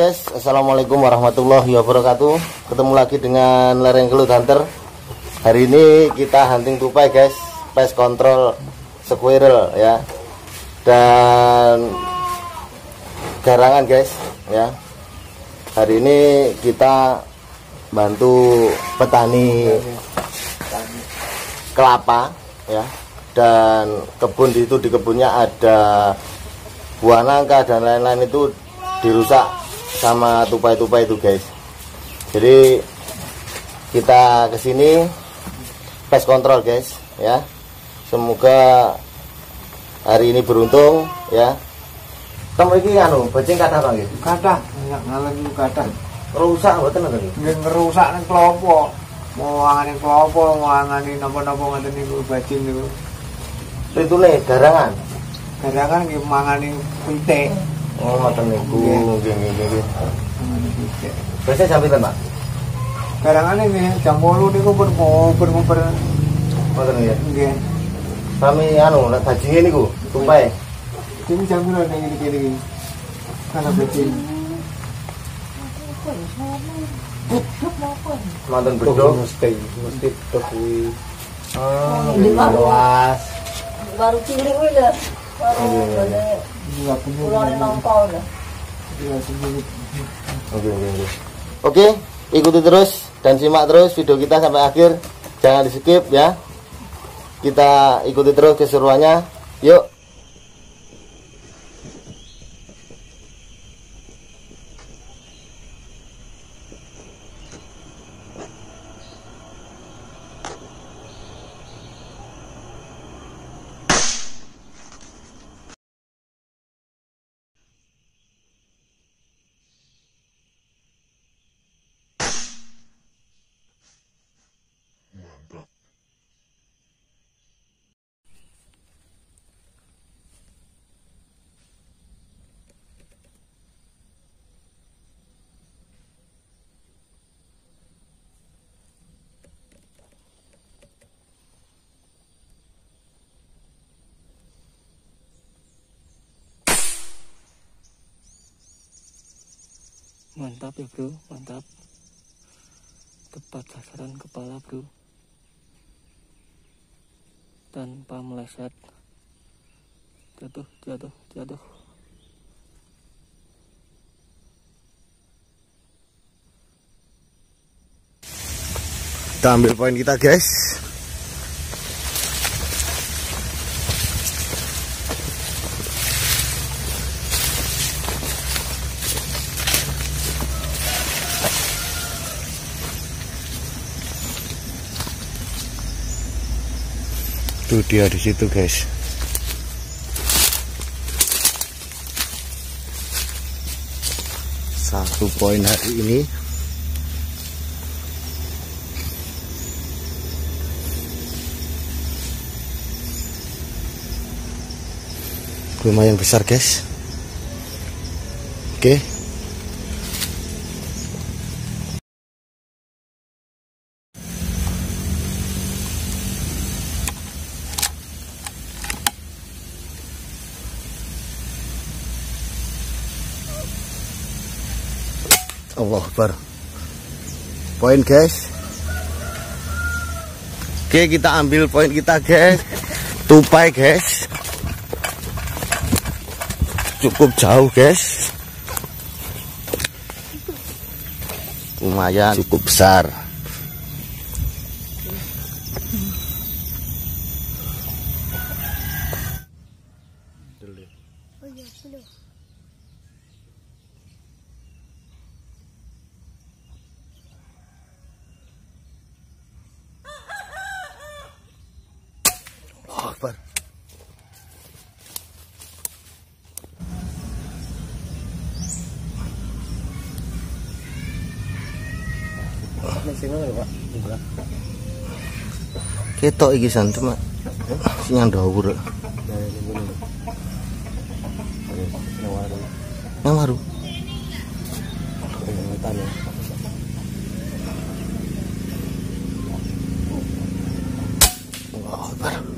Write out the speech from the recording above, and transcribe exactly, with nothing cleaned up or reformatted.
guys, assalamualaikum warahmatullahi wabarakatuh. Ketemu lagi dengan Lereng Gelut Hunter. Hari ini kita hunting tupai guys, pest control squirrel ya, dan garangan guys ya. Hari ini kita bantu petani kelapa ya, dan kebun itu di kebunnya ada buah nangka dan lain-lain itu dirusak sama tupai-tupai itu guys. Jadi kita kesini pest control guys ya. Semoga hari ini beruntung ya. Kamu ini anu bajing kata apa gitu? Kata, nggak ngalami kata. Rusak mboten lho. Nggih ngerusak nang klopo. Mau angane klopo, mau angane napa-napa ngoten niku bajing niku. Pitune garangan. Garangan nggih mangane pitik. Oh, ngoten niku. Nggih nggih nggih. Mangane pitik. Biasa jam pinten, Pak? Garangane nggih jam delapan niku pun ngoper-ngoper. Ngoten nggih. Nggih. Sami anu nek bajinge niku tupai. Ini jam pira ning iki iki. Kana bajing. Manten bedok mesti mesti bedok kuwi. Oh, luas. Baru cilik kuwi lho. Baru Enggak punya. pulang nongkol lho. Oke, oke, oke. Oke, ikuti terus dan simak terus video kita sampai akhir. Jangan di skip ya. Kita ikuti terus keseruannya. Yuk. Mantap ya bro, mantap. Tepat sasaran kepala bro, tanpa meleset. Jatuh, jatuh, jatuh. Kita ambil poin kita guys. Itu dia di situ guys. Satu poin hari ini. Lumayan besar guys. Oke. Allah Akbar. Poin guys. Oke, kita ambil poin kita guys. Tupai guys. Cukup jauh guys. Lumayan cukup besar. Akbar. Ketok iki san cuma sing ndawur. Yang baru. Allah Akbar.